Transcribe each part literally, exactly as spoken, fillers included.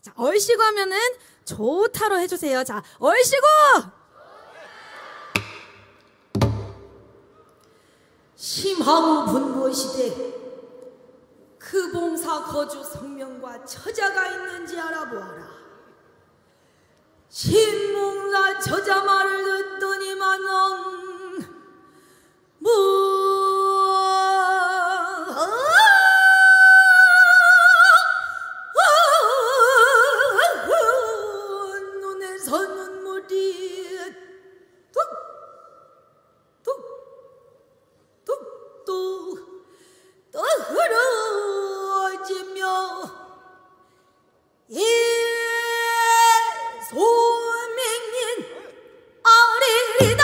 자, 얼씨구 하면은 좋다로 해주세요. 자, 얼씨구! 심하고 분고시대 그 봉사 거주 성명과 처자가 있는지 알아보아라. 신봉사 처자 말을 듣더니만은 뭐 눈에서 눈물이 뚝뚝뚝뚝 또 흐러지며 예 소명인 아리리다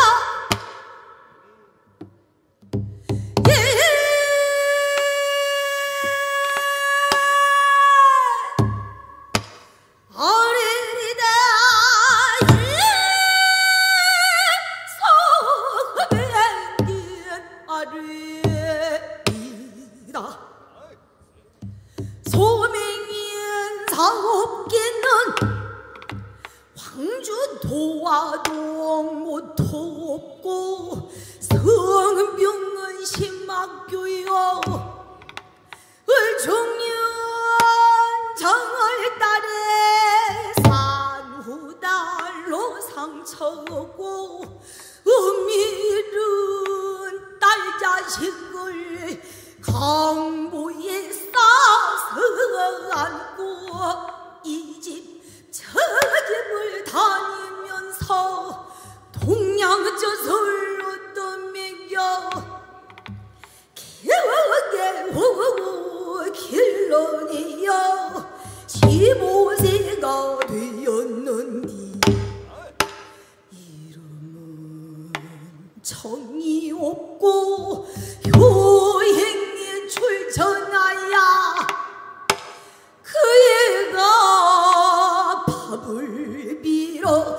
예 아리리다 예 소명인 아리리다 소명인 사업기는 황주 도와도 못도 없고 성병은 심학교요 을종년 정월 달에 산후달로 상처고 은밀은 딸 자식을 강보에 싸서 안고 이 집 저 집을 다니면서 동양젖을 얻어먹여 겨우겨우 길러내어 십오 세가 되었는디 이름은 정이 없고 효행에 출전하야 그 애가 밥을 빌어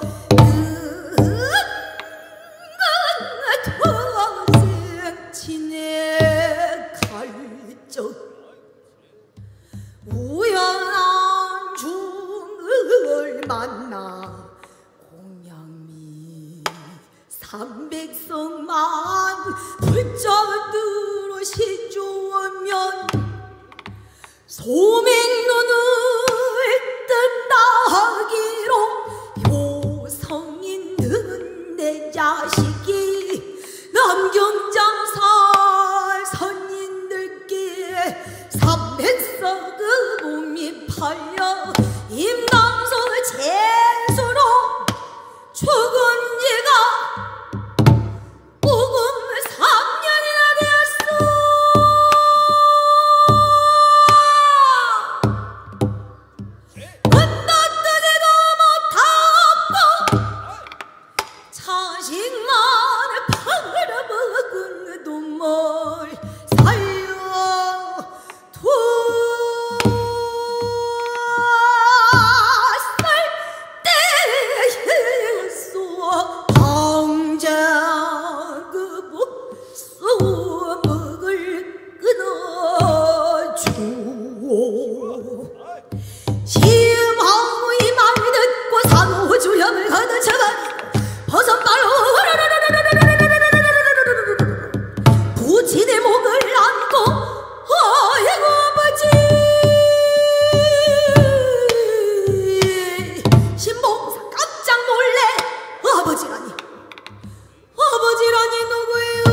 은근 지내 갈적 우연한 중을 만나 공양미 삼백성만 불자들어 시주하면 소맹눈을 뜬다 하기로 효성있는 내 자식이 남경장살 선인들께 삼백석의 몸이 팔려 임당소 재수로 죽은 지가 오금 삼 년이나 되었어. 건너뜨지도 못하고 자식만을 팔아먹은 돈을 살려두었을 때였어. 당장 그 목숨을 끊어주오. 심하의 말 듣고 산후 주염을 거두쳐가 버선발로 부친의 목을 안고 아이고 아버지 신봉사 깜짝 놀래. 아버지라니 아버지라니 누구예요?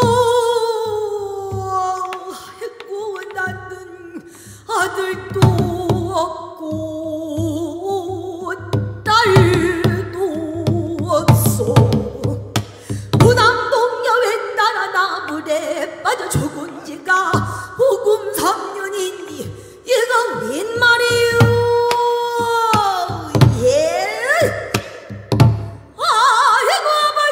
아이고 나는 아들도 없고 딸도 없소. 무남동녀에 따라 나물에 빠져 죽은 지가 오금 삼 년이니 얘가 웬 말이요? 예? 아이고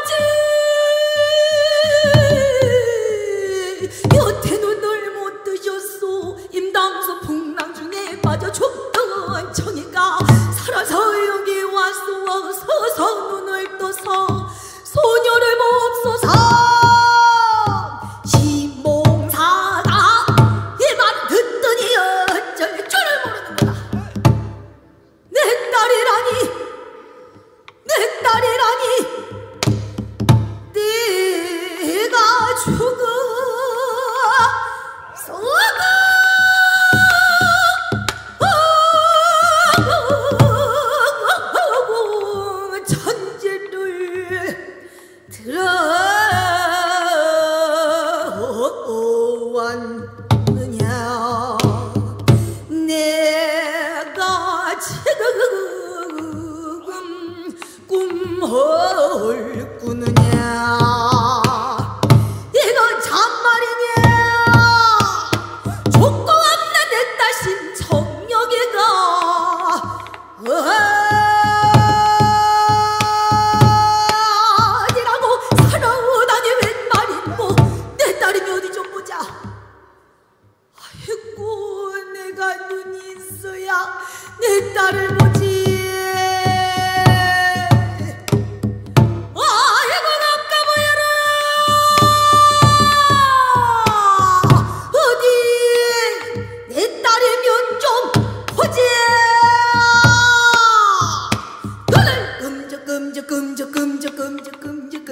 아버지 여태 눈을 못 뜨셨소. 임당소 풍랑 중에 빠져 죽던 청이가 살아서 여기 왔소. 서서 눈을 떠서 소녀를 몹소서. 신봉사가 이 말 듣더니 어쩔 줄을 모르는 보았느냐. 내가 지금 꿈을 꾸느냐. 이건 참말이냐. 조건 없는 내 딸심 성령이가 아니라고 살아오다니 웬 말인고. 내 딸이면 어디 좀 보자. 아이고 내가 눈이 있어야 내 딸을 보지. 아이고 가까워여라. 어디 내 딸이면 좀 보지. 그날 끔적 끔적 끔적 끔적 끔적 끔적